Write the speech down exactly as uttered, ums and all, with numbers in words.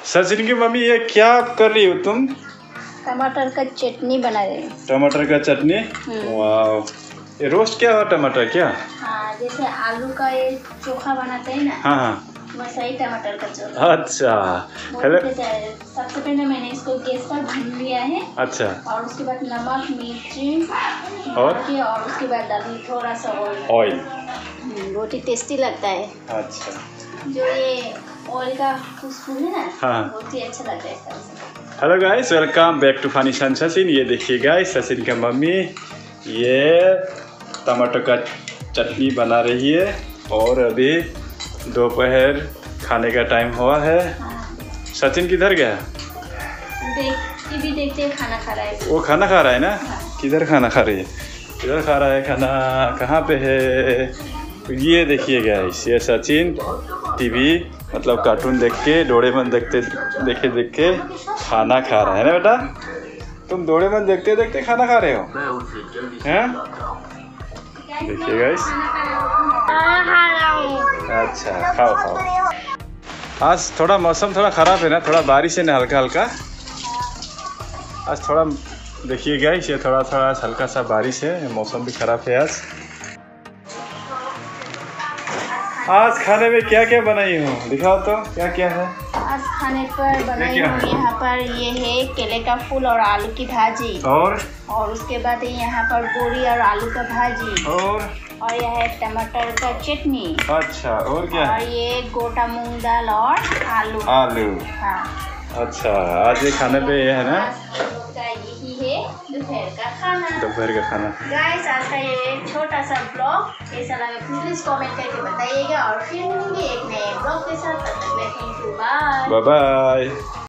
सचिन की मम्मी ये क्या कर रही हो तुम? टमाटर का चटनी बना रही हूँ। टमाटर का चटनी? वाह, ये रोस्ट क्या हुआ टमाटर क्या? हाँ, जैसे आलू का ये चोखा बनाते हैं ना। हाँ हाँ, वैसा ही टमाटर का चोखा। अच्छा। हेलो। सबसे पहले मैंने इसको गैस पर भून लिया है। अच्छा। और उसके बाद नमक मिर्ची और और उसके बाद डाली थोड़ा सा ऑयल। ऑयल रोटी टेस्टी लगता है। अच्छा। जो ये ऑयल का खुशबू है ना, हाँ, बहुत ही अच्छा लगता है इसका। Hello guys, welcome back to funny son Sachin. ये देखिए गाइस, सचिन का मम्मी ये टमाटर का चटनी बना रही है और अभी दोपहर खाने का टाइम हुआ है। हाँ। सचिन किधर गया? देख टीवी देखते खाना खा रहा है। वो खाना खा रहा है ना? हाँ। किधर खाना खा रही है? किधर खा रहा है खाना? कहाँ पे है? ये देखिए गाइस, ये सचिन टीवी मतलब कार्टून देख के, डोरेमोन देखते देखे देख के खाना खा रहा है ना बेटा? तुम डोरेमोन देखते देखते खाना खा रहे हो हैं? देखिए गाइस, अच्छा खाओ खाओ। आज थोड़ा मौसम थोड़ा ख़राब है ना, थोड़ा बारिश है ना, हल्का हल्का। आज थोड़ा देखिए गाइस, ये थोड़ा थोड़ा हल्का सा बारिश है, मौसम भी ख़राब है आज। आज खाने में क्या क्या बनाई हूँ, दिखाओ तो क्या क्या है। आज खाने पर बनाई हूँ यहाँ पर ये है केले का फूल और आलू की भाजी। और और उसके बाद यहाँ पर बोरी और आलू का भाजी। और और यह है टमाटर का चटनी। अच्छा, और क्या? और ये गोटा मूंग दाल और आलू आलू हाँ। अच्छा, आज ये खाने पे ये है ना, यही है दोपहर का खाना। दोपहर का खाना गाइस, आज का ये छोटा सा ब्लॉग कैसा लगा प्लीज कमेंट करके बताइएगा और फिर मिलेंगे एक नए ब्लॉग के साथ। तब तक थैंक यू, बाय बाय।